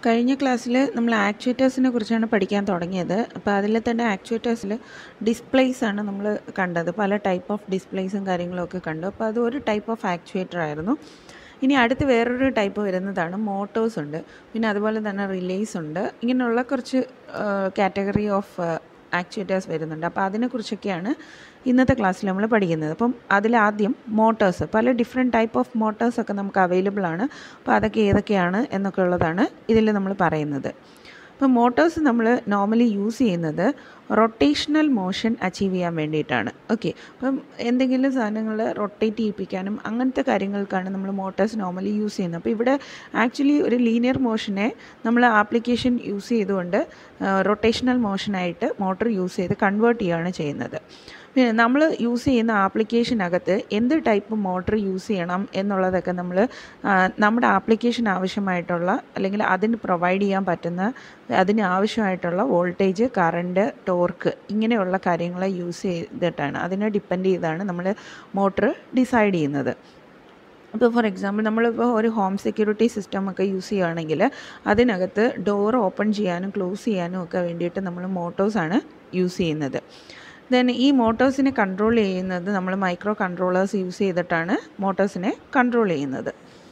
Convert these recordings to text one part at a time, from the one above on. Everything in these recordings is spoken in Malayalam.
കഴിഞ്ഞ ക്ലാസ്സിൽ നമ്മൾ ആക്ച്വേറ്റേഴ്സിനെ കുറിച്ചാണ് പഠിക്കാൻ തുടങ്ങിയത്. അപ്പോൾ അതിൽ തന്നെ ആക്ച്വേറ്റേഴ്സിൽ ഡിസ്പ്ലേസ് ആണ് നമ്മൾ കണ്ടത്. പല ടൈപ്പ് ഓഫ് ഡിസ്പ്ലേസും കാര്യങ്ങളൊക്കെ കണ്ടു. അപ്പോൾ അത് ഒരു ടൈപ്പ് ഓഫ് ആക്ച്വേറ്റർ ആയിരുന്നു. ഇനി അടുത്ത് വേറൊരു ടൈപ്പ് വരുന്നതാണ് മോട്ടോഴ്സ് ഉണ്ട്, പിന്നെ അതുപോലെ തന്നെ റിലേസ് ഉണ്ട്. ഇങ്ങനെയുള്ള കുറച്ച് കാറ്റഗറി ഓഫ് ആക്ച്വേറ്റേഴ്സ് വരുന്നുണ്ട്. അപ്പോൾ അതിനെക്കുറിച്ചൊക്കെയാണ് ഇന്നത്തെ ക്ലാസ്സിൽ നമ്മൾ പഠിക്കുന്നത്. അപ്പം അതിലാദ്യം മോട്ടോഴ്സ്, പല ഡിഫറെൻറ്റ് ടൈപ്പ് ഓഫ് മോട്ടോഴ്സൊക്കെ നമുക്ക് അവൈലബിൾ ആണ്. അപ്പോൾ അതൊക്കെ ഏതൊക്കെയാണ് എന്നൊക്കെ ഉള്ളതാണ് ഇതിൽ നമ്മൾ പറയുന്നത്. അപ്പോൾ മോട്ടോഴ്സ് നമ്മൾ നോർമലി യൂസ് ചെയ്യുന്നത് റൊട്ടേഷണൽ മോഷൻ അച്ചീവ് ചെയ്യാൻ വേണ്ടിയിട്ടാണ്. ഓക്കെ, അപ്പം എന്തെങ്കിലും സാധനങ്ങൾ റൊട്ടേറ്റ് ചെയ്യിപ്പിക്കാനും അങ്ങനത്തെ കാര്യങ്ങൾക്കാണ് നമ്മൾ മോട്ടോഴ്സ് നോർമലി യൂസ് ചെയ്യുന്നത്. അപ്പോൾ ഇവിടെ ആക്ച്വലി ഒരു ലീനിയർ മോഷനെ നമ്മൾ ആപ്ലിക്കേഷൻ യൂസ് ചെയ്തുകൊണ്ട് റൊട്ടേഷണൽ മോഷനായിട്ട് മോട്ടർ യൂസ് ചെയ്ത് കൺവേർട്ട് ചെയ്യുകയാണ് ചെയ്യുന്നത്. പിന്നെ നമ്മൾ യൂസ് ചെയ്യുന്ന ആപ്ലിക്കേഷനകത്ത് എന്ത് ടൈപ്പ് മോട്ടർ യൂസ് ചെയ്യണം എന്നുള്ളതൊക്കെ നമ്മൾ നമ്മുടെ ആപ്ലിക്കേഷൻ ആവശ്യമായിട്ടുള്ള അല്ലെങ്കിൽ അതിന് പ്രൊവൈഡ് ചെയ്യാൻ പറ്റുന്ന അതിന് ആവശ്യമായിട്ടുള്ള വോൾട്ടേജ്, കറണ്ട്, ടോർക്ക് ഇങ്ങനെയുള്ള കാര്യങ്ങളെ യൂസ് ചെയ്തിട്ടാണ്, അതിനെ ഡിപ്പെൻഡ് ചെയ്താണ് നമ്മൾ മോട്ടർ ഡിസൈഡ് ചെയ്യുന്നത്. അപ്പോൾ ഫോർ എക്സാമ്പിൾ നമ്മളിപ്പോൾ ഒരു ഹോം സെക്യൂരിറ്റി സിസ്റ്റം ഒക്കെ യൂസ് ചെയ്യുകയാണെങ്കിൽ അതിനകത്ത് ഡോർ ഓപ്പൺ ചെയ്യാനും ക്ലോസ് ചെയ്യാനും ഒക്കെ വേണ്ടിയിട്ട് നമ്മൾ മോട്ടോഴ്സാണ് യൂസ് ചെയ്യുന്നത്. ദെൻ ഈ മോട്ടോഴ്സിനെ കൺട്രോൾ ചെയ്യുന്നത് നമ്മൾ മൈക്രോ കൺട്രോളേഴ്സ് യൂസ് ചെയ്തിട്ടാണ് മോട്ടോഴ്സിനെ കൺട്രോൾ ചെയ്യുന്നത്.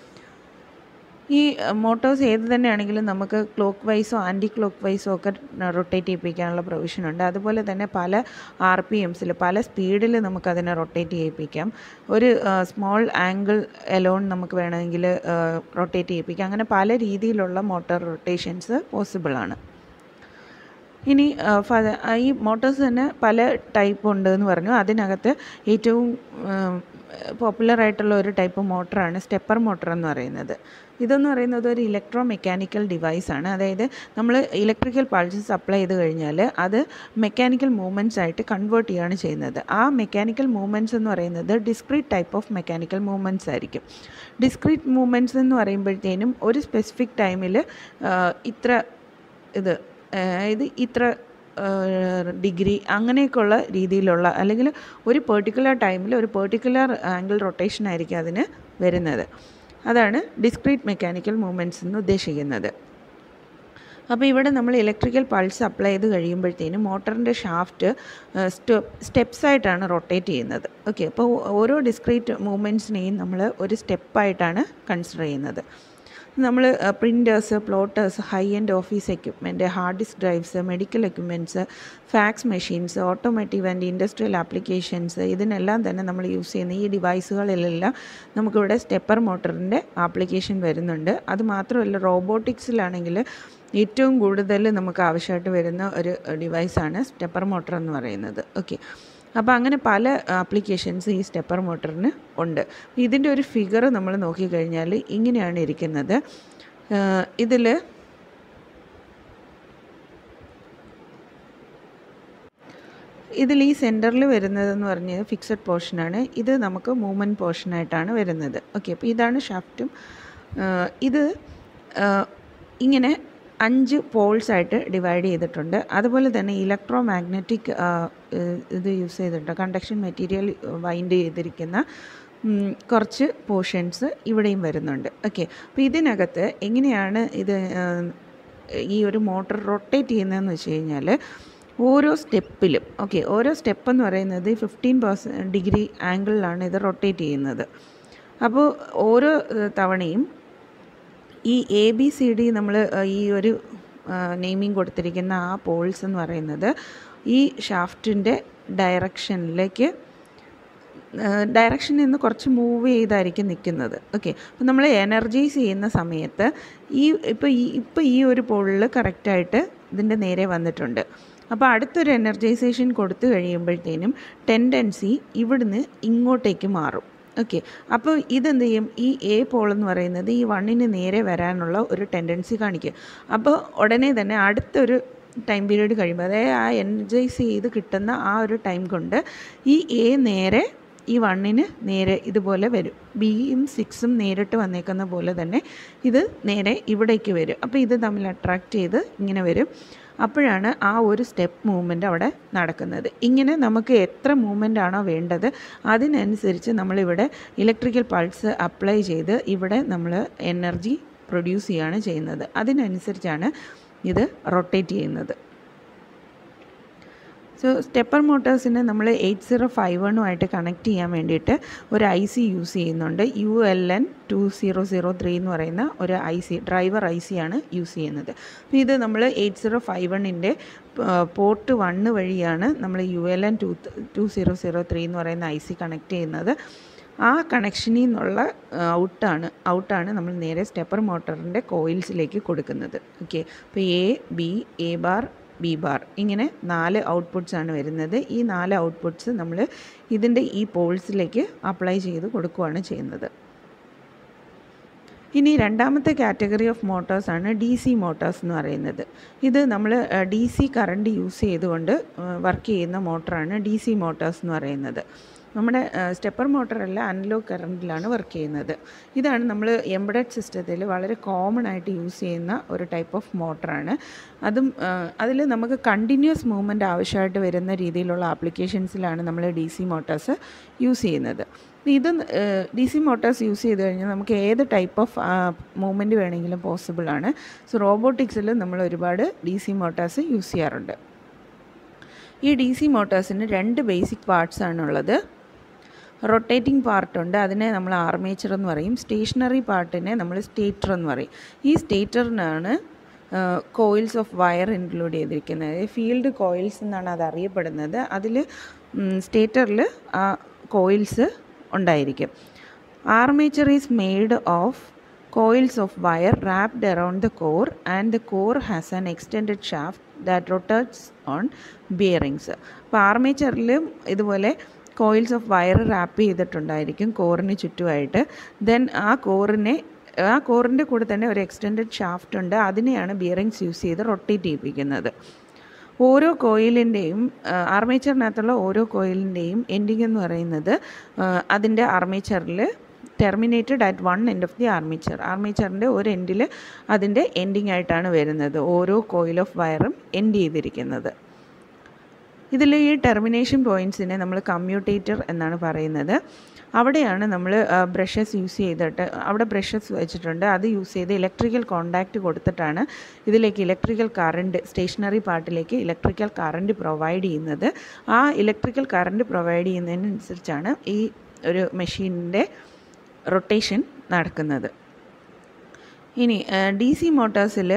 ഈ മോട്ടോഴ്സ് ഏത് തന്നെയാണെങ്കിലും നമുക്ക് ക്ലോക്ക് വൈസോ ആൻറ്റി ക്ലോക്ക് വൈസോ ഒക്കെ റൊട്ടേറ്റ് ചെയ്യിപ്പിക്കാനുള്ള പ്രൊവിഷനുണ്ട്. അതുപോലെ തന്നെ പല RPMസിൽ പല സ്പീഡിൽ നമുക്കതിനെ റൊട്ടേറ്റ് ചെയ്യിപ്പിക്കാം. ഒരു സ്മോൾ ആംഗിൾ എലോൺ നമുക്ക് വേണമെങ്കിൽ റൊട്ടേറ്റ് ചെയ്യിപ്പിക്കാം. അങ്ങനെ പല രീതിയിലുള്ള മോട്ടോർ റൊട്ടേഷൻസ് പോസിബിളാണ്. ഇനി ഈ മോട്ടോഴ്സ് തന്നെ പല ടൈപ്പ് ഉണ്ട് എന്ന് പറഞ്ഞു. അതിനകത്ത് ഏറ്റവും പോപ്പുലറായിട്ടുള്ള ഒരു ടൈപ്പ് മോട്ടറാണ് സ്റ്റെപ്പർ മോട്ടർ എന്ന് പറയുന്നത്. ഇതെന്ന് പറയുന്നത് ഒരു ഇലക്ട്രോ മെക്കാനിക്കൽ ഡിവൈസാണ്. അതായത് നമ്മൾ ഇലക്ട്രിക്കൽ പൾസ് സപ്ലൈ ചെയ്ത് കഴിഞ്ഞാൽ അത് മെക്കാനിക്കൽ മൂവ്മെൻറ്റ്സ് ആയിട്ട് കൺവേർട്ട് ചെയ്യുകയാണ് ചെയ്യുന്നത്. ആ മെക്കാനിക്കൽ മൂവ്മെൻറ്റ്സ് എന്ന് പറയുന്നത് discrete type of mechanical movements ആയിരിക്കും. ഡിസ്ക്രീറ്റ് മൂവ്മെൻറ്റ്സ് എന്ന് പറയുമ്പോഴത്തേനും ഒരു സ്പെസിഫിക് ടൈമിൽ ഇത്ര ഡിഗ്രി അങ്ങനെയൊക്കെയുള്ള രീതിയിലുള്ള അല്ലെങ്കിൽ ഒരു പെർട്ടിക്കുലർ ടൈമിൽ ഒരു പെർട്ടിക്കുലർ ആംഗിൾ റൊട്ടേഷൻ ആയിരിക്കും അതിന് വരുന്നത്. അതാണ് ഡിസ്ക്രീറ്റ് മെക്കാനിക്കൽ മൂവ്മെൻറ്റ്സ് എന്ന് ഉദ്ദേശിക്കുന്നത്. അപ്പോൾ ഇവിടെ നമ്മൾ ഇലക്ട്രിക്കൽ പൾസ് അപ്ലൈ ചെയ്ത് കഴിയുമ്പോഴത്തേനും മോട്ടറിൻ്റെ ഷാഫ്റ്റ് സ്റ്റെപ്സായിട്ടാണ് റൊട്ടേറ്റ് ചെയ്യുന്നത്. ഓക്കെ, അപ്പോൾ ഓരോ ഡിസ്ക്രീറ്റ് മൂവ്മെൻറ്റ്സിനെയും നമ്മൾ ഒരു സ്റ്റെപ്പായിട്ടാണ് കൺസിഡർ ചെയ്യുന്നത്. നമ്മൾ printers, plotters, high end office equipment, hard disk drives, medical equipments, fax machines, automotive and industrial applications, ഇതിനെല്ലാം തന്നെ നമ്മൾ യൂസ് ചെയ്യുന്ന ഈ ഡിവൈസുകളിലെല്ലാം നമുക്കിവിടെ സ്റ്റെപ്പർ മോട്ടറിൻ്റെ ആപ്ലിക്കേഷൻ വരുന്നുണ്ട്. അതുമാത്രമല്ല റോബോട്ടിക്സിലാണെങ്കിൽ ഏറ്റവും കൂടുതൽ നമുക്ക് ആവശ്യമായിട്ട് വരുന്ന ഒരു ഡിവൈസാണ് സ്റ്റെപ്പർ മോട്ടർ എന്ന് പറയുന്നത്. ഓക്കെ, അപ്പോൾ അങ്ങനെ പല ആപ്ലിക്കേഷൻസ് ഈ സ്റ്റെപ്പർ മോട്ടറിന് ഉണ്ട്. ഇതിൻ്റെ ഒരു ഫിഗർ നമ്മൾ നോക്കിക്കഴിഞ്ഞാൽ ഇങ്ങനെയാണ് ഇരിക്കുന്നത്. ഇതിൽ ഈ സെൻറ്ററിൽ വരുന്നതെന്ന് പറഞ്ഞത് ഫിക്സഡ് പോർഷനാണ്. ഇത് നമുക്ക് മൂവ്മെൻറ്റ് പോർഷനായിട്ടാണ് വരുന്നത്. ഓക്കെ, അപ്പോൾ ഇതാണ് ഷാഫ്റ്റും. ഇത് ഇങ്ങനെ 5 പോൾസായിട്ട് ഡിവൈഡ് ചെയ്തിട്ടുണ്ട്. അതുപോലെ തന്നെ ഇലക്ട്രോ മാഗ്നറ്റിക് ഇത് യൂസ് ചെയ്തിട്ടുണ്ട്. കണ്ടക്ഷൻ മെറ്റീരിയൽ വൈൻഡ് ചെയ്തിരിക്കുന്ന കുറച്ച് പോർഷൻസ് ഇവിടെയും വരുന്നുണ്ട്. ഓക്കെ, അപ്പോൾ ഇതിനകത്ത് എങ്ങനെയാണ് ഈ ഒരു മോട്ടർ റൊട്ടേറ്റ് ചെയ്യുന്നതെന്ന് വെച്ച് കഴിഞ്ഞാൽ ഓരോ സ്റ്റെപ്പിലും ഓരോ സ്റ്റെപ്പ് എന്ന് പറയുന്നത് 15 ഡിഗ്രി ആംഗിളിലാണ് ഇത് റൊട്ടേറ്റ് ചെയ്യുന്നത്. അപ്പോൾ ഓരോ തവണയും ഈ ABCD നമ്മൾ ഈ ഒരു നെയിമിങ് കൊടുത്തിരിക്കുന്ന ആ പോൾസ് എന്ന് പറയുന്നത് ഈ ഷാഫ്റ്റിൻ്റെ ഡയറക്ഷനിൽ നിന്ന് കുറച്ച് മൂവ് ചെയ്തായിരിക്കും നിൽക്കുന്നത്. ഓക്കെ, അപ്പോൾ നമ്മൾ എനർജൈസ് ചെയ്യുന്ന സമയത്ത് ഇപ്പോൾ ഈ ഒരു പോളിൽ കറക്റ്റായിട്ട് ഇതിൻ്റെ നേരെ വന്നിട്ടുണ്ട്. അപ്പോൾ അടുത്തൊരു എനർജൈസേഷൻ കൊടുത്തു കഴിയുമ്പോഴത്തേനും ടെൻഡൻസി ഇവിടുന്ന് ഇങ്ങോട്ടേക്ക് മാറും. ഓക്കെ, അപ്പോൾ ഇതെന്ത് ചെയ്യും, ഈ A പോൾ എന്ന് പറയുന്നത് ഈ 1ന് നേരെ വരാനുള്ള ഒരു ടെൻഡൻസി കാണിക്കും. അപ്പോൾ ഉടനെ തന്നെ അടുത്തൊരു ടൈം പീരീഡ് കഴിയുമ്പോൾ, അതായത് ആ എനർജൈസ് ചെയ്ത് കിട്ടുന്ന ആ ഒരു ടൈം കൊണ്ട് ഈ A നേരെ ഈ 1ന് നേരെ ഇതുപോലെ വരും. Bയും 6ഉം നേരിട്ട് വന്നേക്കുന്ന പോലെ തന്നെ ഇത് നേരെ ഇവിടേക്ക് വരും. അപ്പോൾ ഇത് തമ്മിൽ അട്രാക്റ്റ് ചെയ്ത് ഇങ്ങനെ വരും. അപ്പോഴാണ് ആ ഒരു സ്റ്റെപ്പ് മൂവ്മെൻ്റ് അവിടെ നടക്കുന്നത്. ഇങ്ങനെ നമുക്ക് എത്ര മൂവ്മെൻ്റ് ആണോ വേണ്ടത് അതിനനുസരിച്ച് നമ്മളിവിടെ ഇലക്ട്രിക്കൽ പൾസ് അപ്ലൈ ചെയ്ത് ഇവിടെ നമ്മൾ എനർജി പ്രൊഡ്യൂസ് ചെയ്യുകയാണ് ചെയ്യുന്നത്. അതിനനുസരിച്ചാണ് ഇത് റൊട്ടേറ്റ് ചെയ്യുന്നത്. സോ സ്റ്റെപ്പർ മോട്ടോഴ്സിന് നമ്മൾ 8051 കണക്ട് ചെയ്യാൻ വേണ്ടിയിട്ട് ഒരു IC യൂസ് ചെയ്യുന്നുണ്ട്. ULN2003 എന്ന് പറയുന്ന ഒരു IC, ഡ്രൈവർ IC ആണ് യൂസ് ചെയ്യുന്നത്. ഇത് നമ്മൾ 8051 പോർട്ട് 1 വഴിയാണ് നമ്മൾ ULN2003 എന്ന് പറയുന്ന IC കണക്ട് ചെയ്യുന്നത്. ആ കണക്ഷനിൽ നിന്നുള്ള ഔട്ടാണ് നമ്മൾ നേരെ സ്റ്റെപ്പർ മോട്ടറിൻ്റെ കോയിൽസിലേക്ക് കൊടുക്കുന്നത്. ഓക്കെ, അപ്പോൾ A ബാർ B ബാർ ഇങ്ങനെ 4 ഔട്ട്പുട്ട്സ് ആണ് വരുന്നത്. ഈ 4 ഔട്ട്പുട്ട്സ് നമ്മൾ ഇതിൻ്റെ ഈ പോൾസിലേക്ക് അപ്ലൈ ചെയ്ത് കൊടുക്കുകയാണ് ചെയ്യുന്നത്. ഇനി രണ്ടാമത്തെ കാറ്റഗറി ഓഫ് മോട്ടോഴ്സാണ് DC മോട്ടോഴ്സ് എന്ന് പറയുന്നത്. ഇത് നമ്മൾ DC കറണ്ട് യൂസ് ചെയ്തുകൊണ്ട് വർക്ക് ചെയ്യുന്ന മോട്ടറാണ് DC മോട്ടോഴ്സ് എന്ന് പറയുന്നത്. നമ്മുടെ സ്റ്റെപ്പർ മോട്ടറല്ല, അനലോഗ് കറണ്ടിലാണ് വർക്ക് ചെയ്യുന്നത്. ഇതാണ് നമ്മൾ എംബഡഡ് സിസ്റ്റത്തിൽ വളരെ കോമൺ ആയിട്ട് യൂസ് ചെയ്യുന്ന ഒരു ടൈപ്പ് ഓഫ് മോട്ടറാണ്. അതിൽ നമുക്ക് കണ്ടിന്യൂസ് മൂവ്മെൻറ്റ് ആവശ്യമായിട്ട് വരുന്ന രീതിയിലുള്ള ആപ്ലിക്കേഷൻസിലാണ് നമ്മൾ DC മോട്ടോഴ്സ് യൂസ് ചെയ്യുന്നത്. ഇത് DC മോട്ടോഴ്സ് യൂസ് ചെയ്ത് കഴിഞ്ഞാൽ നമുക്ക് ഏത് ടൈപ്പ് ഓഫ് മൂവ്മെൻറ്റ് വേണമെങ്കിലും പോസിബിളാണ്. സോ റോബോട്ടിക്സിൽ നമ്മൾ ഒരുപാട് DC മോട്ടോഴ്സ് യൂസ് ചെയ്യാറുണ്ട്. ഈ DC മോട്ടോഴ്സിന് 2 ബേസിക് പാർട്സ് ആണുള്ളത്. റൊട്ടേറ്റിംഗ് പാർട്ടുണ്ട്, അതിനെ നമ്മൾ ആർമേച്ചർ എന്ന് പറയും. സ്റ്റേഷനറി പാർട്ടിനെ നമ്മൾ സ്റ്റേറ്റർ എന്ന് പറയും. ഈ സ്റ്റേറ്ററിനാണ് കോയിൽസ് ഓഫ് വയർ ഇൻക്ലൂഡ് ചെയ്തിരിക്കുന്നത്. ഫീൽഡ് കോയിൽസ് എന്നാണ് അത് അറിയപ്പെടുന്നത്. അതിൽ സ്റ്റേറ്ററിൽ ആ കോയിൽസ് ഉണ്ടായിരിക്കും. Armature is made of coils of wire wrapped around the core, and the core has an extended shaft that rotates on bearings. അപ്പോൾ ആർമേച്ചറിലും ഇതുപോലെ കോയിൽസ് ഓഫ് വയർ റാപ്പ് ചെയ്തിട്ടുണ്ടായിരിക്കും കോറിന് ചുറ്റുമായിട്ട്. ദെൻ ആ കോറിൻ്റെ കൂടെ തന്നെ ഒരു എക്സ്റ്റെൻഡഡ് ഷാഫ്റ്റ് ഉണ്ട്. അതിനെയാണ് ബിയറിങ്സ് യൂസ് ചെയ്ത് റൊട്ടേറ്റ് ചെയ്യിപ്പിക്കുന്നത്. ഓരോ കോയിലിൻ്റെയും ആർമേച്ചറിനകത്തുള്ള ഓരോ കോയിലിൻ്റെയും എൻഡിങ് എന്ന് പറയുന്നത് അതിൻ്റെ ആർമേച്ചറിൽ terminated at one end of the ആർമേച്ചറിൻ്റെ ഒരു എൻഡിൽ അതിൻ്റെ എൻഡിങ് ആയിട്ടാണ് വരുന്നത് ഓരോ കോയിൽ ഓഫ് വയറും എൻഡ് ചെയ്തിരിക്കുന്നത്. ഇതിൽ ഈ ടെർമിനേഷൻ പോയിൻറ്റ്സിനെ നമ്മൾ കമ്മ്യൂട്ടേറ്റർ എന്നാണ് പറയുന്നത്. അവിടെയാണ് നമ്മൾ ബ്രഷസ് യൂസ് ചെയ്തിട്ട് അവിടെ ബ്രഷസ് വെച്ചിട്ടുണ്ട്. അത് യൂസ് ചെയ്ത് ഇലക്ട്രിക്കൽ കോണ്ടാക്റ്റ് കൊടുത്തിട്ടാണ് ഇതിലേക്ക് ഇലക്ട്രിക്കൽ കറണ്ട്, സ്റ്റേഷനറി പാർട്ടിലേക്ക് ഇലക്ട്രിക്കൽ കറണ്ട് പ്രൊവൈഡ് ചെയ്യുന്നത്. ആ ഇലക്ട്രിക്കൽ കറണ്ട് പ്രൊവൈഡ് ചെയ്യുന്നതിനനുസരിച്ചാണ് ഈ ഒരു മെഷീനിൻ്റെ റൊട്ടേഷൻ നടക്കുന്നത്. ഇനി DC മോട്ടോഴ്സിൽ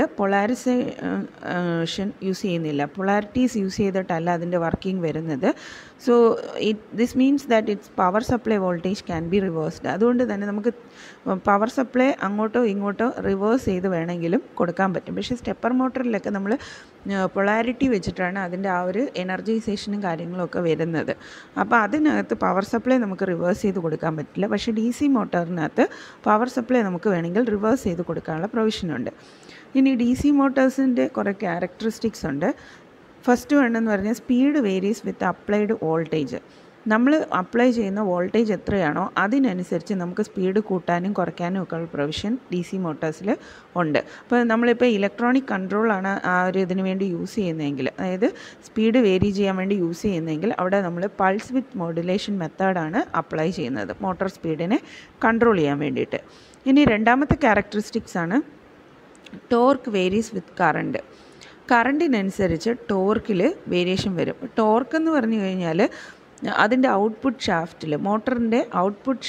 പൊളാരിസേഷൻ യൂസ് ചെയ്യുന്നില്ല. പൊളാരിറ്റീസ് യൂസ് ചെയ്തിട്ടല്ല അതിൻ്റെ വർക്കിംഗ് വരുന്നത്. So this means that its power supply voltage can be reversed. അതുകൊണ്ട് തന്നെ നമുക്ക് പവർ സപ്ലൈ അങ്ങോട്ടോ ഇങ്ങോട്ടോ റിവേഴ്സ് ചെയ്ത് വേണമെങ്കിലും കൊടുക്കാൻ പറ്റും. പക്ഷേ സ്റ്റെപ്പർ മോട്ടറിലൊക്കെ നമ്മൾ പൊളാരിറ്റി വെച്ചിട്ടാണ് അതിൻ്റെ ആ ഒരു എനർജൈസേഷനും കാര്യങ്ങളൊക്കെ വരുന്നത്. അപ്പോൾ അതിനകത്ത് പവർ സപ്ലൈ നമുക്ക് റിവേഴ്സ് ചെയ്ത് കൊടുക്കാൻ പറ്റില്ല. പക്ഷേ DC മോട്ടറിനകത്ത് പവർ സപ്ലൈ നമുക്ക് വേണമെങ്കിൽ റിവേഴ്സ് ചെയ്ത് കൊടുക്കാനുള്ള പ്രൊവിഷനുണ്ട്. ഇനി DC മോട്ടോഴ്സിൻ്റെ കുറേ ക്യാരക്ടറിസ്റ്റിക്സ് ഉണ്ട്. ഫസ്റ്റ് വേണമെന്ന് പറഞ്ഞാൽ speed varies with applied voltage. നമ്മൾ അപ്ലൈ ചെയ്യുന്ന വോൾട്ടേജ് എത്രയാണോ അതിനനുസരിച്ച് നമുക്ക് സ്പീഡ് കൂട്ടാനും കുറയ്ക്കാനും ഒക്കെ ഉള്ള പ്രൊവിഷൻ DC മോട്ടോഴ്സിൽ ഉണ്ട്. അപ്പോൾ നമ്മളിപ്പോൾ ഇലക്ട്രോണിക് കൺട്രോളാണ് ആ ഒരു ഇതിന് വേണ്ടി യൂസ് ചെയ്യുന്നതെങ്കിൽ, അതായത് സ്പീഡ് വേരി ചെയ്യാൻ വേണ്ടി യൂസ് ചെയ്യുന്നതെങ്കിൽ അവിടെ നമ്മൾ പൾസ് വിത്ത് മോഡുലേഷൻ മെത്തേഡാണ് അപ്ലൈ ചെയ്യുന്നത് മോട്ടോർ സ്പീഡിനെ കൺട്രോൾ ചെയ്യാൻ വേണ്ടിയിട്ട്. ഇനി രണ്ടാമത്തെ ക്യാരക്ടറിസ്റ്റിക്സ് ആണ് ടോർക്ക് വേരീസ് വിത്ത് കറണ്ട്. കറണ്ടിനനുസരിച്ച് ടോർക്കിൽ വേരിയേഷൻ വരും. ടോർക്ക് എന്ന് പറഞ്ഞു കഴിഞ്ഞാൽ അതിൻ്റെ ഔട്ട്പുട്ട് ഷാഫ്റ്റിൽ, മോട്ടറിൻ്റെ ഔട്ട്പുട്ട്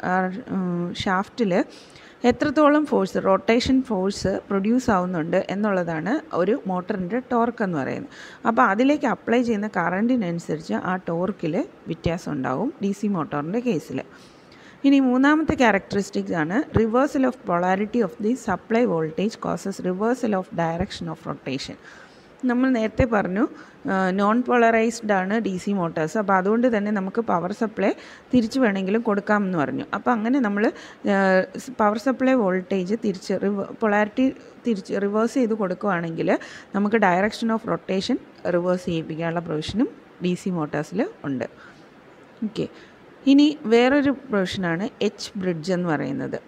ഷാഫ്റ്റിൽ എത്രത്തോളം ഫോഴ്സ്, റൊട്ടേഷൻ ഫോഴ്സ് പ്രൊഡ്യൂസ് ആവുന്നുണ്ട് എന്നുള്ളതാണ് ഒരു മോട്ടറിൻ്റെ ടോർക്ക് എന്ന് പറയുന്നത്. അപ്പോൾ അതിലേക്ക് അപ്ലൈ ചെയ്യുന്ന കറണ്ടിനനുസരിച്ച് ആ ടോർക്കിൽ വ്യത്യാസം ഉണ്ടാവും DC മോട്ടോറിൻ്റെ കേസിൽ. ഇനി മൂന്നാമത്തെ ക്യാരക്ടറിസ്റ്റിക്സ് ആണ് reversal of polarity of the supply voltage causes reversal of direction of rotation. നമ്മൾ നേരത്തെ പറഞ്ഞു നോൺ പോളറൈസ്ഡ് ആണ് DC മോട്ടോഴ്സ്. അപ്പോൾ അതുകൊണ്ട് തന്നെ നമുക്ക് പവർ സപ്ലൈ തിരിച്ച് വേണമെങ്കിലും കൊടുക്കാമെന്ന് പറഞ്ഞു. അപ്പോൾ അങ്ങനെ നമ്മൾ പവർ സപ്ലൈ വോൾട്ടേജ് പൊളാരിറ്റി തിരിച്ച് റിവേഴ്സ് ചെയ്ത് കൊടുക്കുകയാണെങ്കിൽ നമുക്ക് ഡയറക്ഷൻ ഓഫ് റൊട്ടേഷൻ റിവേഴ്സ് ചെയ്യിപ്പിക്കാനുള്ള പ്രൊവിഷനും DC മോട്ടോഴ്സിൽ ഉണ്ട്. ഓക്കെ, ഇനി വേറൊരു പ്രൊവിഷനാണ് എച്ച് ബ്രിഡ്ജ് എന്ന് പറയുന്നത്.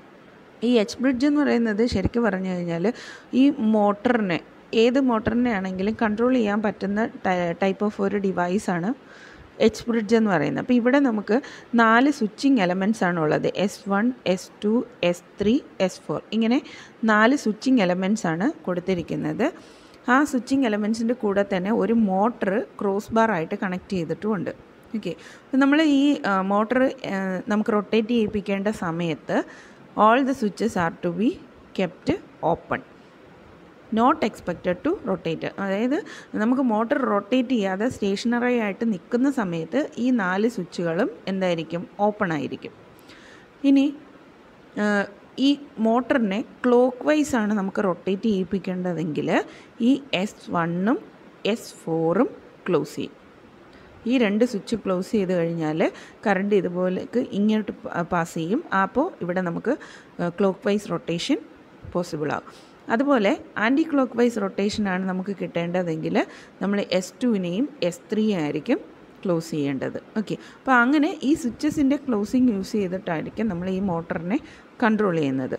ഈ എച്ച് ബ്രിഡ്ജ് എന്ന് പറയുന്നത് ശരിക്കും പറഞ്ഞു കഴിഞ്ഞാൽ ഈ ഏത് മോട്ടറിനെ ആണെങ്കിലും കൺട്രോൾ ചെയ്യാൻ പറ്റുന്ന ടൈപ്പ് ഓഫ് ഒരു ഡിവൈസാണ് എച്ച് ബ്രിഡ്ജ് എന്ന് പറയുന്നത്. അപ്പോൾ ഇവിടെ നമുക്ക് 4 സ്വിച്ചിങ് എലമെൻറ്റ്സ് ആണുള്ളത്. S1, S2, S3, S4 ഇങ്ങനെ 4 സ്വിച്ചിങ് എലമെൻറ്റ്സ് ആണ് കൊടുത്തിരിക്കുന്നത്. ആ സ്വിച്ചിങ് എലമെൻറ്റ്സിൻ്റെ കൂടെ തന്നെ ഒരു മോട്ടർ ക്രോസ് ബാർ ആയിട്ട് കണക്ട് ചെയ്തിട്ടുമുണ്ട്. ഓക്കെ, അപ്പോൾ നമ്മൾ ഈ മോട്ടർ നമുക്ക് റൊട്ടേറ്റ് ചെയ്യിപ്പിക്കേണ്ട സമയത്ത് all the switches are to be kept open, not expected to rotate. അതായത് നമുക്ക് മോട്ടർ റൊട്ടേറ്റ് ചെയ്യാതെ സ്റ്റേഷനറി ആയിട്ട് നിൽക്കുന്ന സമയത്ത് ഈ 4 സ്വിച്ചുകളും എന്തായിരിക്കും, ഓപ്പൺ ആയിരിക്കും. ഇനി ഈ മോട്ടറിനെ ക്ലോക്ക് വൈസ് ആണ് നമുക്ക് റൊട്ടേറ്റ് ചെയ്യിപ്പിക്കേണ്ടതെങ്കിൽ ഈ S1ഉം S4ഉം ക്ലോസ് ചെയ്യും. ഈ 2 സ്വിച്ച് ക്ലോസ് ചെയ്ത് കഴിഞ്ഞാൽ കറണ്ട് ഇതുപോലേക്ക് ഇങ്ങോട്ട് പാസ് ചെയ്യും. അപ്പോൾ ഇവിടെ നമുക്ക് ക്ലോക്ക് വൈസ് റൊട്ടേഷൻ പോസിബിൾ ആകും. അതുപോലെ ആൻറ്റി ക്ലോക്ക് വൈസ് റൊട്ടേഷനാണ് നമുക്ക് കിട്ടേണ്ടതെങ്കിൽ നമ്മൾ S2നെയും S3യും ആയിരിക്കും ക്ലോസ് ചെയ്യേണ്ടത്. ഓക്കെ, അപ്പോൾ അങ്ങനെ ഈ സ്വിച്ചസിൻ്റെ ക്ലോസിങ് യൂസ് ചെയ്തിട്ടായിരിക്കും നമ്മൾ ഈ മോട്ടറിനെ കൺട്രോൾ ചെയ്യുന്നത്.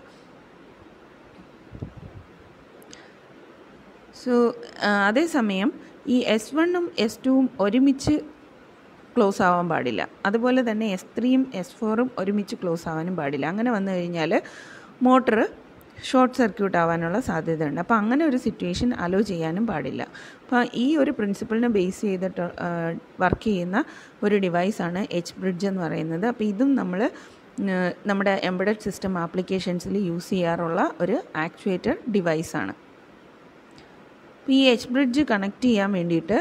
സോ അതേസമയം ഈ S1ഉം S2ഉം ഒരുമിച്ച് ക്ലോസ് ആവാൻ പാടില്ല. അതുപോലെ തന്നെ S3യും S4ഉം ഒരുമിച്ച് ക്ലോസ് ആവാനും പാടില്ല. അങ്ങനെ വന്നു കഴിഞ്ഞാൽ മോട്ടർ ഷോർട്ട് സർക്യൂട്ട് ആവാനുള്ള സാധ്യതയുണ്ട്. അപ്പോൾ അങ്ങനെ ഒരു സിറ്റുവേഷൻ അലോ ചെയ്യാനും പാടില്ല. അപ്പോൾ ഈ ഒരു പ്രിൻസിപ്പിളിനെ ബേസ് ചെയ്തിട്ട് വർക്ക് ചെയ്യുന്ന ഒരു ഡിവൈസാണ് എച്ച് ബ്രിഡ്ജ് എന്ന് പറയുന്നത്. അപ്പോൾ ഇതും നമ്മൾ നമ്മുടെ എംബഡഡ് സിസ്റ്റം ആപ്ലിക്കേഷൻസിൽ യൂസ് ചെയ്യാറുള്ള ഒരു ആക്ച്വേറ്റർ ഡിവൈസാണ്. അപ്പോൾ ഈ എച്ച് ബ്രിഡ്ജ് കണക്ട് ചെയ്യാൻ വേണ്ടിയിട്ട്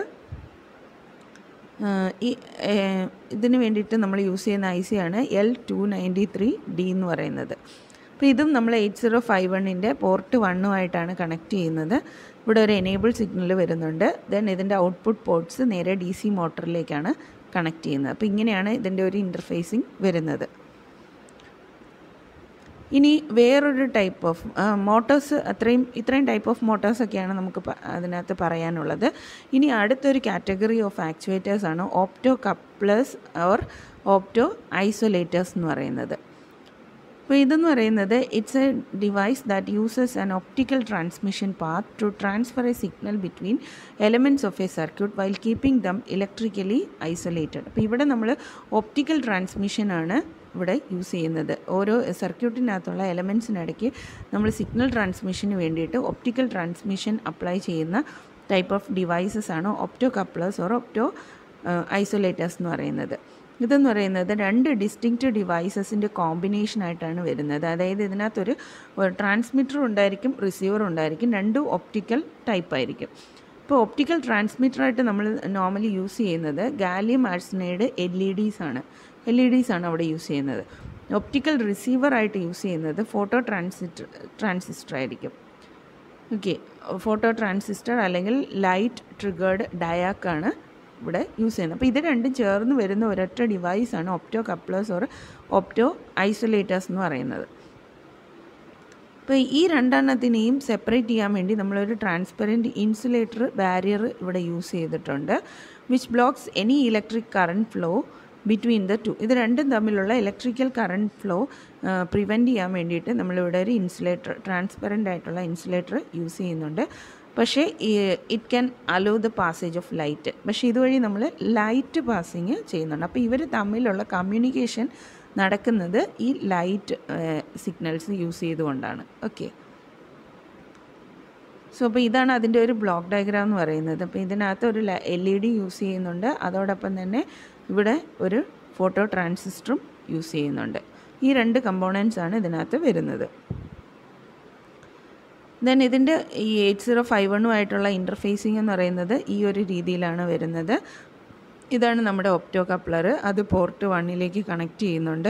ഇതിന് വേണ്ടിയിട്ട് നമ്മൾ യൂസ് ചെയ്യുന്ന IC ആണ് L293D എന്ന് പറയുന്നത്. അപ്പോൾ ഇതും നമ്മൾ 8051ൻ്റെ പോർട്ട് 1ഉമായിട്ടാണ് കണക്ട് ചെയ്യുന്നത്. ഇവിടെ ഒരു എനേബിൾ സിഗ്നൽ വരുന്നുണ്ട്. ദെൻ ഇതിൻ്റെ ഔട്ട്പുട്ട് പോർട്ട്സ് നേരെ DC മോട്ടറിലേക്കാണ് കണക്ട് ചെയ്യുന്നത്. അപ്പോൾ ഇങ്ങനെയാണ് ഇതിൻ്റെ ഒരു ഇൻ്റർഫേസിങ് വരുന്നത്. ഇനി വേറൊരു ടൈപ്പ് ഓഫ് മോട്ടോഴ്സ്, ഇത്രയും ടൈപ്പ് ഓഫ് മോട്ടോഴ്സൊക്കെയാണ് നമുക്ക് അതിനകത്ത് പറയാനുള്ളത്. ഇനി അടുത്തൊരു കാറ്റഗറി ഓഫ് ആക്ച്വേറ്റേഴ്സാണ് opto Kepler's or opto isolators എന്ന് പറയുന്നത്. അപ്പോൾ ഇതെന്ന് പറയുന്നത് it's a device that uses an optical transmission path to transfer a signal between elements of a circuit while keeping dum electrically isolated. അപ്പോൾ ഇവിടെ നമ്മൾ ഒപ്റ്റിക്കൽ ട്രാൻസ്മിഷനാണ് ഇവിടെ യൂസ് ചെയ്യുന്നത്. ഓരോ സർക്യൂട്ടിനകത്തുള്ള എലമെൻറ്റ്സിനിടയ്ക്ക് നമ്മൾ സിഗ്നൽ ട്രാൻസ്മിഷന് വേണ്ടിയിട്ട് ഒപ്റ്റിക്കൽ ട്രാൻസ്മിഷൻ അപ്ലൈ ചെയ്യുന്ന ടൈപ്പ് ഓഫ് ഡിവൈസസ് ആണ് opto Kepler's or opto isolators എന്ന് പറയുന്നത്. ഇതെന്ന് പറയുന്നത് 2 ഡിസ്റ്റിങ്ക്റ്റ് ഡിവൈസസിൻ്റെ കോമ്പിനേഷനായിട്ടാണ് വരുന്നത്. അതായത് ഇതിനകത്തൊരു ട്രാൻസ്മിറ്റർ ഉണ്ടായിരിക്കും, റിസീവർ ഉണ്ടായിരിക്കും, രണ്ടും ഒപ്റ്റിക്കൽ ടൈപ്പായിരിക്കും. ഇപ്പോൾ ഒപ്റ്റിക്കൽ ട്രാൻസ്മിറ്ററായിട്ട് നമ്മൾ നോർമലി യൂസ് ചെയ്യുന്നത് ഗാലിയം ആഴ്സനൈഡ് LEDs ആണ് അവിടെ യൂസ് ചെയ്യുന്നത്. ഒപ്റ്റിക്കൽ റിസീവറായിട്ട് യൂസ് ചെയ്യുന്നത് ഫോട്ടോ ട്രാൻസിസ്റ്റർ ആയിരിക്കും. ഓക്കെ, ഫോട്ടോ ട്രാൻസിസ്റ്റർ അല്ലെങ്കിൽ ലൈറ്റ് ട്രിഗേർഡ് ഡയാക്കാണ് ഇവിടെ യൂസ് ചെയ്യുന്നത്. അപ്പോൾ ഇത് രണ്ടും ചേർന്ന് വരുന്ന ഒരൊറ്റ ഡിവൈസാണ് ഓപ്റ്റോ കപ്ലേഴ്സ് ഓർ ഓപ്റ്റോ ഐസൊലേറ്റേഴ്സ് എന്ന് പറയുന്നത്. അപ്പോൾ ഈ രണ്ടെണ്ണത്തിനെയും സെപ്പറേറ്റ് ചെയ്യാൻ വേണ്ടി നമ്മളൊരു ട്രാൻസ്പെറൻറ്റ് ഇൻസുലേറ്റർ ബാരിയർ ഇവിടെ യൂസ് ചെയ്തിട്ടുണ്ട്. Which blocks any electric current flow between the two. ഇത് രണ്ടും തമ്മിലുള്ള ഇലക്ട്രിക്കൽ കറണ്ട് ഫ്ലോ പ്രിവെൻറ്റ് ചെയ്യാൻ വേണ്ടിയിട്ട് നമ്മളിവിടെ ഒരു ഇൻസുലേറ്റർ, ട്രാൻസ്പെറൻ്റ് ആയിട്ടുള്ള ഇൻസുലേറ്റർ യൂസ് ചെയ്യുന്നുണ്ട്. പക്ഷേ it can allow the passage of light. പക്ഷേ ഇതുവഴി നമ്മൾ ലൈറ്റ് പാസിങ് ചെയ്യുന്നുണ്ട്. അപ്പോൾ ഇവർ തമ്മിലുള്ള കമ്മ്യൂണിക്കേഷൻ നടക്കുന്നത് ഈ ലൈറ്റ് സിഗ്നൽസ് യൂസ് ചെയ്തുകൊണ്ടാണ്. ഓക്കെ, സോ അപ്പോൾ ഇതാണ് അതിൻ്റെ ഒരു ബ്ലോക്ക് ഡയഗ്രാം എന്ന് പറയുന്നത്. അപ്പോൾ ഇതിനകത്ത് ഒരു LED യൂസ് ചെയ്യുന്നുണ്ട്. അതോടൊപ്പം തന്നെ ഇവിടെ ഒരു ഫോട്ടോ ട്രാൻസിസ്റ്ററും യൂസ് ചെയ്യുന്നുണ്ട്. ഈ 2 കമ്പോണൻസ് ആണ് ഇതിനകത്ത് വരുന്നത്. ദെൻ ഇതിൻ്റെ ഈ 8051ആയിട്ടുള്ള ഇൻ്റർഫേസിങ് എന്ന് പറയുന്നത് ഈ ഒരു രീതിയിലാണ് വരുന്നത്. ഇതാണ് നമ്മുടെ ഒപ്റ്റോ കപ്ലർ. അത് പോർട്ട് 1ലേക്ക് കണക്ട് ചെയ്യുന്നുണ്ട്.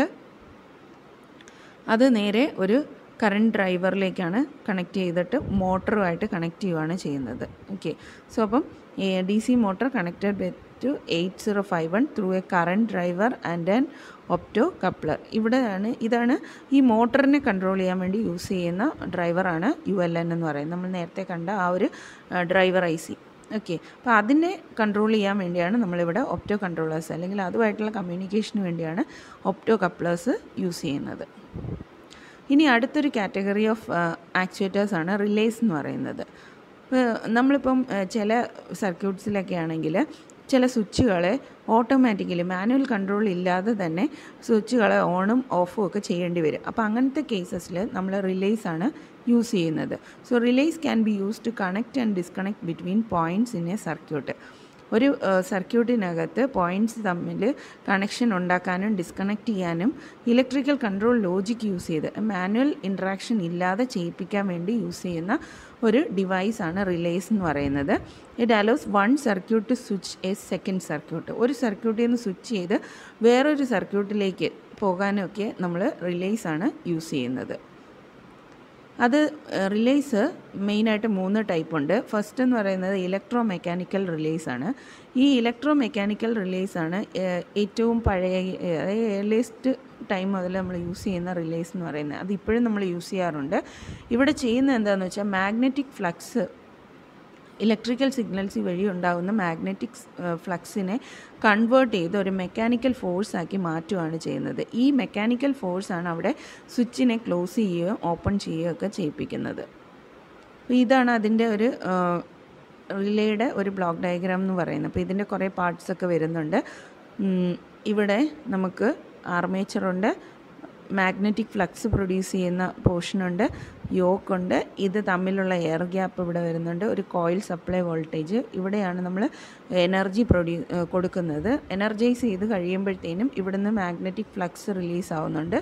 അത് നേരെ ഒരു കറണ്ട് ഡ്രൈവറിലേക്കാണ് കണക്ട് ചെയ്തിട്ട് മോട്ടറുമായിട്ട് കണക്ട് ചെയ്യുകയാണ് ചെയ്യുന്നത്. ഓക്കെ, സോ അപ്പം DC motor connected with to 8051 through a current driver and an opto coupler. ഇതാണ് ഈ മോട്ടറിനെ കൺട്രോൾ ചെയ്യാൻ വേണ്ടി യൂസ് ചെയ്യുന്ന ഡ്രൈവറാണ് ULN എന്ന് പറയുന്നത്. നമ്മൾ നേരത്തെ കണ്ട ആ ഒരു ഡ്രൈവർ IC. ഓക്കെ, അപ്പോൾ അതിനെ കൺട്രോൾ ചെയ്യാൻ വേണ്ടിയാണ് നമ്മളിവിടെ ഒപ്റ്റോ കൺട്രോളേഴ്സ് അല്ലെങ്കിൽ അതുമായിട്ടുള്ള കമ്മ്യൂണിക്കേഷന് വേണ്ടിയാണ് ഒപ്റ്റോ കപ്ലേഴ്സ് യൂസ് ചെയ്യുന്നത്. ഇനി അടുത്തൊരു കാറ്റഗറി ഓഫ് ആക്ച്വേറ്റേഴ്സാണ് റിലേസ് എന്ന് പറയുന്നത്. നമ്മളിപ്പം ചില സർക്യൂട്ട്സിലൊക്കെ ആണെങ്കിൽ ചില സ്വിച്ചുകളെ ഓട്ടോമാറ്റിക്കലി മാനുവൽ കൺട്രോൾ ഇല്ലാതെ തന്നെ സ്വിച്ചുകളെ ഓണും ഓഫും ഒക്കെ ചെയ്യേണ്ടി വരും. അപ്പോൾ അങ്ങനത്തെ കേസസിൽ നമ്മൾ റിലേസ് ആണ് യൂസ് ചെയ്യുന്നത്. So relays can be use to connect and disconnect between points in a circuit. ഒരു സർക്യൂട്ടിനകത്ത് പോയിൻറ്റ്സ് തമ്മിൽ കണക്ഷൻ ഉണ്ടാക്കാനും ഡിസ്കണക്ട് ചെയ്യാനും ഇലക്ട്രിക്കൽ കൺട്രോൾ ലോജിക് യൂസ് ചെയ്ത് മാനുവൽ ഇൻട്രാക്ഷൻ ഇല്ലാതെ ചെയ്യിപ്പിക്കാൻ വേണ്ടി യൂസ് ചെയ്യുന്ന ഒരു ഡിവൈസാണ് റിലേസ് എന്ന് പറയുന്നത്. It allows one circuit to switch a second circuit. ഒരു സർക്യൂട്ടിൽ നിന്ന് സ്വിച്ച് ചെയ്ത് വേറൊരു സർക്യൂട്ടിലേക്ക് പോകാനൊക്കെ നമ്മൾ റിലേസ് ആണ് യൂസ് ചെയ്യുന്നത്. അത് റിലേസ് മെയിനായിട്ട് 3 ടൈപ്പ് ഉണ്ട്. ഫസ്റ്റ് എന്ന് പറയുന്നത് ഇലക്ട്രോ മെക്കാനിക്കൽ റിലേസ് ആണ്. ഈ ഇലക്ട്രോ മെക്കാനിക്കൽ റിലേസ് ആണ് ഏറ്റവും പഴയ, അതായത് ഏർലിയസ്റ്റ് ടൈം മുതൽ നമ്മൾ യൂസ് ചെയ്യുന്ന റിലേസ് എന്ന് പറയുന്നത്. അത് ഇപ്പോഴും നമ്മൾ യൂസ് ചെയ്യാറുണ്ട്. ഇവിടെ ചെയ്യുന്നത് എന്താണെന്ന് വെച്ചാൽ മാഗ്നറ്റിക് ഫ്ലക്സ്, ഇലക്ട്രിക്കൽ സിഗ്നൽസ് വഴി ഉണ്ടാകുന്ന മാഗ്നറ്റിക് ഫ്ലക്സിനെ കൺവേർട്ട് ചെയ്ത് ഒരു മെക്കാനിക്കൽ ഫോഴ്സാക്കി മാറ്റുകയാണ് ചെയ്യുന്നത്. ഈ മെക്കാനിക്കൽ ഫോഴ്സാണ് അവിടെ സ്വിച്ചിനെ ക്ലോസ് ചെയ്യുകയോ ഓപ്പൺ ചെയ്യുകയൊക്കെ ചെയ്യിപ്പിക്കുന്നത്. അപ്പോൾ ഇതാണ് അതിൻ്റെ ഒരു റിലേയുടെ ഒരു ബ്ലോക്ക് ഡയഗ്രാം എന്ന് പറയുന്നത്. അപ്പോൾ ഇതിൻ്റെ കുറേ പാർട്സൊക്കെ വരുന്നുണ്ട്. ഇവിടെ നമുക്ക് ആർമേച്ചറുണ്ട്, മാഗ്നറ്റിക് ഫ്ലക്സ് പ്രൊഡ്യൂസ് ചെയ്യുന്ന പോർഷനുണ്ട്, യോക്കുണ്ട്, ഇത് തമ്മിലുള്ള എയർ ഗ്യാപ്പ് ഇവിടെ വരുന്നുണ്ട്, ഒരു കോയിൽ സപ്ലൈ വോൾട്ടേജ്, ഇവിടെയാണ് നമ്മൾ എനർജി കൊടുക്കുന്നത്. എനർജൈസ് ചെയ്ത് കഴിയുമ്പോഴത്തേനും ഇവിടുന്ന് മാഗ്നറ്റിക് ഫ്ലക്സ് റിലീസ് ആവുന്നുണ്ട്.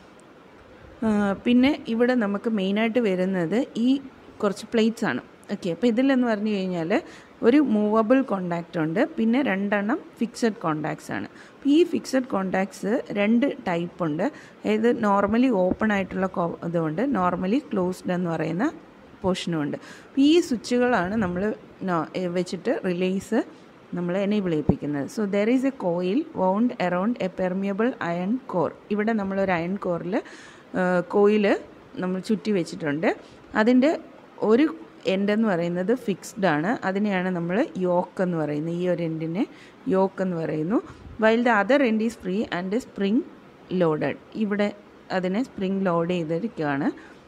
പിന്നെ ഇവിടെ നമുക്ക് മെയിനായിട്ട് വരുന്നത് ഈ കുറച്ച് പ്ലേറ്റ്സ് ആണ്. ഓക്കെ, അപ്പോൾ ഇതിലെന്ന് പറഞ്ഞു കഴിഞ്ഞാൽ ഒരു മൂവബിൾ കോണ്ടാക്റ്റ് ഉണ്ട്, പിന്നെ 2 ഫിക്സഡ് കോണ്ടാക്ട്സ് ആണ്. അപ്പോൾ ഈ ഫിക്സഡ് കോണ്ടാക്ട്സ് 2 ടൈപ്പ് ഉണ്ട്. അതായത് നോർമലി ഓപ്പൺ ആയിട്ടുള്ള ഇതുകൊണ്ട് നോർമലി ക്ലോസ്ഡ് എന്ന് പറയുന്ന പോർഷനും ഉണ്ട്. അപ്പോൾ ഈ സ്വിച്ചുകളാണ് നമ്മൾ വെച്ചിട്ട് റിലേസ് നമ്മൾ എനേബിൾ ചെയ്യിപ്പിക്കുന്നത്. So there is a coil wound around a permeable iron core. ഇവിടെ നമ്മളൊരു അയൺ കോറിൽ കോയിൽ നമ്മൾ ചുറ്റി വെച്ചിട്ടുണ്ട്. അതിൻ്റെ ഒരു എൻഡ് എന്ന് പറയുന്നത് ഫിക്സ്ഡ് ആണ്, അതിനെയാണ് നമ്മൾ യോക്ക് എന്ന് പറയുന്നത്. ഈ ഒരു എൻഡിനെ യോക്ക് എന്ന് പറയുന്നു. While the other end is free and spring loaded. ഇവിടെ അതിനെ സ്പ്രിങ് ലോഡ് ചെയ്തിരിക്കുകയാണ്.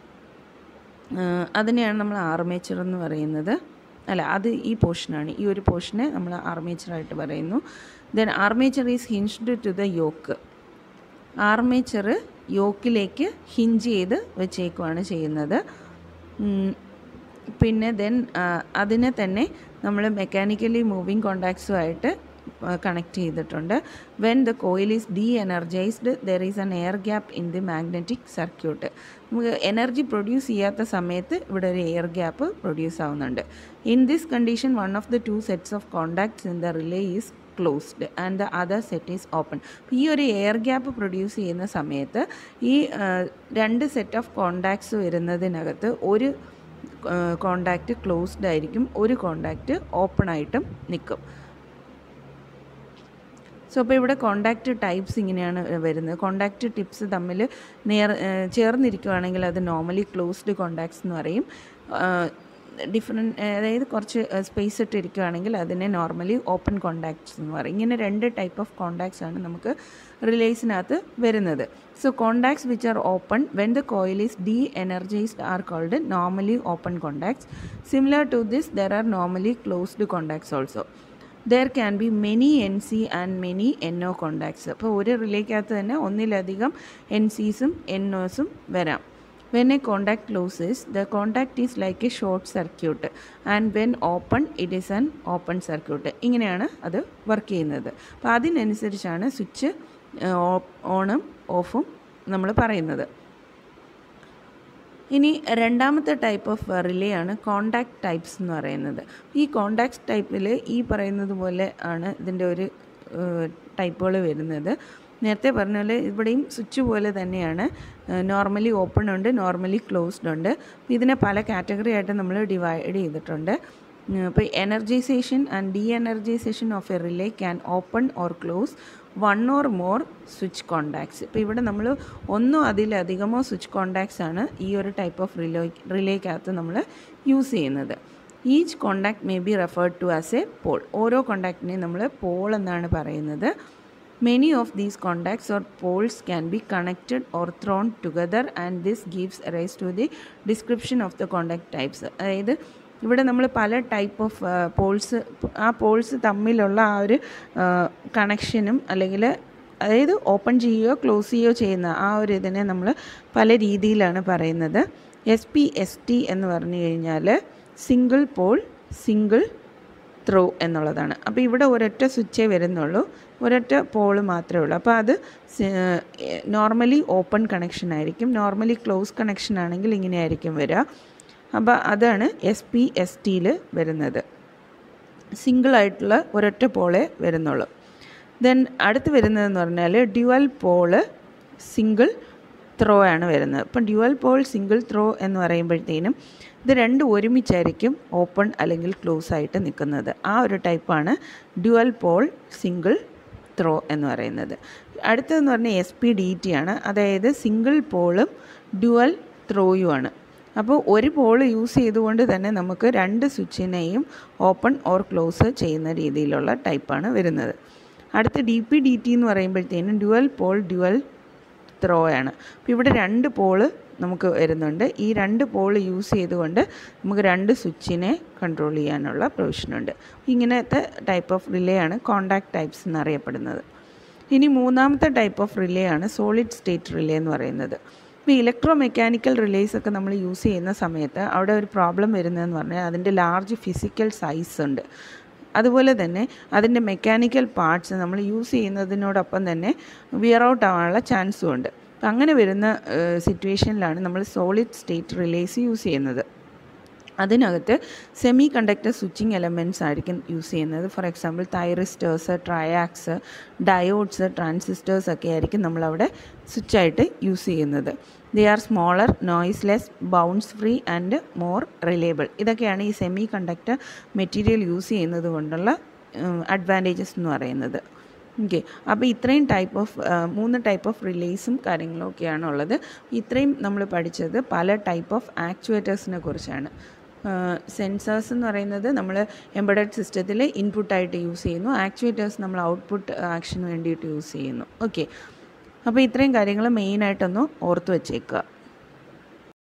അതിനെയാണ് നമ്മൾ ആർമേച്ചർ എന്ന് പറയുന്നത്. അല്ല, അത് ഈ പോർഷനാണ്. ഈ ഒരു പോർഷനെ നമ്മൾ ആർമേച്ചറായിട്ട് പറയുന്നു. Then armature is hinged to the yoke. Armature യോക്കിലേക്ക് ഹിഞ്ച് ചെയ്ത് വെച്ചേക്കുവാണ് ചെയ്യുന്നത്. പിന്നെ അതിനെ തന്നെ നമ്മൾ മെക്കാനിക്കലി മൂവിങ് കോണ്ടാക്ട്സുമായിട്ട് കണക്ട് ചെയ്തിട്ടുണ്ട്. When the coil is de energized there is an air gap in the magnetic circuit. നമുക്ക് എനർജി പ്രൊഡ്യൂസ് ചെയ്യാത്ത സമയത്ത് ഇവിടെ ഒരു എയർ ഗ്യാപ്പ് പ്രൊഡ്യൂസ് ആവുന്നുണ്ട്. In this condition one of the 2 sets of contacts in the relay is closed and the other set is open. ഈ ഒരു എയർ ഗ്യാപ്പ് പ്രൊഡ്യൂസ് ചെയ്യുന്ന സമയത്ത് ഈ 2 സെറ്റ് ഓഫ് കോണ്ടാക്ട്സ് വരുന്നതിനകത്ത് ഒരു കോണ്ടാക്റ്റ് ക്ലോസ്ഡ് ആയിരിക്കും, ഒരു കോണ്ടാക്റ്റ് ഓപ്പൺ ആയിട്ടും നിൽക്കും. സോ അപ്പോൾ ഇവിടെ കോണ്ടാക്റ്റ് ടൈപ്സ് ഇങ്ങനെയാണ് വരുന്നത്. കോണ്ടാക്റ്റ് ടിപ്സ് തമ്മിൽ ചേർന്നിരിക്കുകയാണെങ്കിൽ അത് നോർമലി ക്ലോസ്ഡ് കോണ്ടാക്ട്സ് എന്ന് പറയും. അതായത് കുറച്ച് സ്പേസ് ഇട്ടിരിക്കുകയാണെങ്കിൽ അതിനെ നോർമലി ഓപ്പൺ കോണ്ടാക്ട്സ് എന്ന് പറയും. ഇങ്ങനെ 2 ടൈപ്പ് ഓഫ് കോണ്ടാക്ട്സ് ആണ് നമുക്ക് റിലേസിനകത്ത് വരുന്നത്. So contacts which are open when the coil is de energized are called normally open contacts. Similar to this there are normally closed contacts also. There can be many NC and many NO contacts. അപ്പോൾ ഒരു റിലേക്കകത്ത് തന്നെ ഒന്നിലധികം NCസും NOസും വരാം. When a contact closes, the contact is like a short circuit and when open, it is an open circuit. ഇങ്ങനെയാണ് അത് വർക്ക് ചെയ്യുന്നത്. അപ്പോൾ അതിനനുസരിച്ചാണ് സ്വിച്ച് ഓണും ഓഫും നമ്മൾ പറയുന്നത്. ഇനി രണ്ടാമത്തെ ടൈപ്പ് ഓഫ് റിലേ ആണ് കോണ്ടാക്ട് ടൈപ്സ് എന്ന് പറയുന്നത്. ഈ കോണ്ടാക്ട് ടൈപ്പിൽ ഈ പറയുന്നത് പോലെ ആണ് ഇതിൻ്റെ ഒരു ടൈപ്പുകൾ വരുന്നത്. നേരത്തെ പറഞ്ഞ പോലെ ഇവിടെയും സ്വിച്ച് പോലെ തന്നെയാണ്. നോർമലി ഓപ്പൺ ഉണ്ട്, നോർമലി ക്ലോസ്ഡ് ഉണ്ട്. ഇതിനെ പല കാറ്റഗറി ആയിട്ട് നമ്മൾ ഡിവൈഡ് ചെയ്തിട്ടുണ്ട്. അപ്പോൾ energization and de energization of a relay can open or close 1 or more switch contacts. ഇപ്പോൾ ഇവിടെ നമ്മൾ ഒന്നോ അതിലധികമോ സ്വിച്ച് കോണ്ടാക്ട്സ് ആണ് ഈ ഒരു ടൈപ്പ് ഓഫ് റിലേക്കകത്ത് നമ്മൾ യൂസ് ചെയ്യുന്നത്. Each contact may be referred to as a pole. ഓരോ കോണ്ടാക്റ്റിനെയും നമ്മൾ പോൾ എന്നാണ് പറയുന്നത്. Many of these contacts or poles can be connected or thrown together and this gives rise to the description of the contact types. അതായത് ഇവിടെ നമ്മൾ പല ടൈപ്പ് ഓഫ് പോൾസ്, ആ പോൾസ് തമ്മിലുള്ള ആ ഒരു കണക്ഷനും അല്ലെങ്കിൽ അതായത് ഓപ്പൺ ചെയ്യുകയോ ക്ലോസ് ചെയ്യുകയോ ചെയ്യുന്ന ആ ഒരു ഇതിനെ നമ്മൾ പല രീതിയിലാണ് പറയുന്നത്. SPST എന്ന് പറഞ്ഞു കഴിഞ്ഞാൽ സിംഗിൾ പോൾ സിംഗിൾ ത്രോ എന്നുള്ളതാണ്. അപ്പോൾ ഇവിടെ ഒരൊറ്റ സ്വിച്ചേ വരുന്നുള്ളൂ, ഒരൊറ്റ പോൾ മാത്രമേ ഉള്ളൂ. അപ്പോൾ അത് നോർമലി ഓപ്പൺ കണക്ഷൻ ആയിരിക്കും. നോർമലി ക്ലോസ് കണക്ഷൻ ആണെങ്കിൽ ഇങ്ങനെ ആയിരിക്കും വരിക. അപ്പോൾ അതാണ് SPSTയിൽ വരുന്നത്. സിംഗിളായിട്ടുള്ള ഒരൊറ്റ പോളേ വരുന്നുള്ളൂ. ദെൻ അടുത്ത് വരുന്നതെന്ന് പറഞ്ഞാൽ ഡ്യുവൽ പോള് സിംഗിൾ ത്രോ ആണ് വരുന്നത്. അപ്പം ഡ്യുവൽ പോൾ സിംഗിൾ ത്രോ എന്ന് പറയുമ്പോഴത്തേനും ഇത് രണ്ടും ഒരുമിച്ചായിരിക്കും ഓപ്പൺ അല്ലെങ്കിൽ ക്ലോസ് ആയിട്ട് നിൽക്കുന്നത്. ആ ഒരു ടൈപ്പാണ് ഡ്യുവൽ പോൾ സിംഗിൾ ത്രോ എന്ന് പറയുന്നത്. അടുത്തതെന്ന് പറഞ്ഞാൽ SPDT ആണ്. അതായത് സിംഗിൾ പോളും ഡ്യുവൽ ത്രോയുമാണ്. അപ്പോൾ ഒരു പോൾ യൂസ് ചെയ്തുകൊണ്ട് തന്നെ നമുക്ക് രണ്ട് സ്വിച്ചിനെയും ഓപ്പൺ ഓർ ക്ലോസ് ചെയ്യുന്ന രീതിയിലുള്ള ടൈപ്പാണ് വരുന്നത്. അടുത്ത DPDT എന്ന് പറയുമ്പോഴത്തേനും ഡ്യുവൽ പോൾ ഡ്യുവൽ ത്രോ ആണ്. അപ്പോൾ ഇവിടെ രണ്ട് പോള് നമുക്ക് വരുന്നുണ്ട്. ഈ രണ്ട് പോൾ യൂസ് ചെയ്തുകൊണ്ട് നമുക്ക് രണ്ട് സ്വിച്ചിനെ കൺട്രോൾ ചെയ്യാനുള്ള പ്രൊവിഷനുണ്ട്. ഇങ്ങനത്തെ ടൈപ്പ് ഓഫ് റിലേ ആണ് കോണ്ടാക്ട് ടൈപ്സ് എന്നറിയപ്പെടുന്നത്. ഇനി മൂന്നാമത്തെ ടൈപ്പ് ഓഫ് റിലേ ആണ് സോളിഡ് സ്റ്റേറ്റ് റിലേ എന്ന് പറയുന്നത്. ഇപ്പോൾ ഇലക്ട്രോ മെക്കാനിക്കൽ റിലേസ് ഒക്കെ നമ്മൾ യൂസ് ചെയ്യുന്ന സമയത്ത് അവിടെ ഒരു പ്രോബ്ലം വരുന്നതെന്ന് പറഞ്ഞാൽ അതിൻ്റെ ലാർജ് ഫിസിക്കൽ സൈസ് ഉണ്ട്. അതുപോലെ തന്നെ അതിൻ്റെ മെക്കാനിക്കൽ പാർട്സ് നമ്മൾ യൂസ് ചെയ്യുന്നതിനോടൊപ്പം തന്നെ വിയർ ഔട്ട് ആവാനുള്ള ചാൻസും ഉണ്ട്. അപ്പം അങ്ങനെ വരുന്ന സിറ്റുവേഷനിലാണ് നമ്മൾ സോളിഡ് സ്റ്റേറ്റ് റിലേസ് യൂസ് ചെയ്യുന്നത്. അതിനകത്ത് സെമി കണ്ടക്ടർ സ്വിച്ചിങ് എലമെൻറ്റ്സ് ആയിരിക്കും യൂസ് ചെയ്യുന്നത്. For example thyristors, triacs, diodes, transistors ഒക്കെ ആയിരിക്കും നമ്മളവിടെ സ്വിച്ചായിട്ട് യൂസ് ചെയ്യുന്നത്. They are smaller, noiseless, bounce free and more reliable. ഇതൊക്കെയാണ് ഈ സെമി കണ്ടക്ടർ മെറ്റീരിയൽ യൂസ് ചെയ്യുന്നത് കൊണ്ടുള്ള അഡ്വാൻറ്റേജസ് എന്ന് പറയുന്നത്. ഓക്കെ, അപ്പോൾ ഇത്രയും മൂന്ന് ടൈപ്പ് ഓഫ് റിലേസും കാര്യങ്ങളും ഒക്കെയാണ് ഉള്ളത്. ഇത്രയും നമ്മൾ പഠിച്ചത് പല ടൈപ്പ് ഓഫ് ആക്ച്വേറ്റേഴ്സിനെ കുറിച്ചാണ്. സെൻസേഴ്സ് എന്ന് പറയുന്നത് നമ്മൾ എംബഡഡ് സിസ്റ്റത്തിൽ ഇൻപുട്ടായിട്ട് യൂസ് ചെയ്യുന്നു. ആക്ച്വേറ്റേഴ്സ് നമ്മൾ ഔട്ട്പുട്ട് ആക്ഷന് വേണ്ടിയിട്ട് യൂസ് ചെയ്യുന്നു. ഓക്കെ, അപ്പോൾ ഇത്രയും കാര്യങ്ങൾ മെയിനായിട്ടൊന്ന് ഓർത്ത് വച്ചേക്കുക.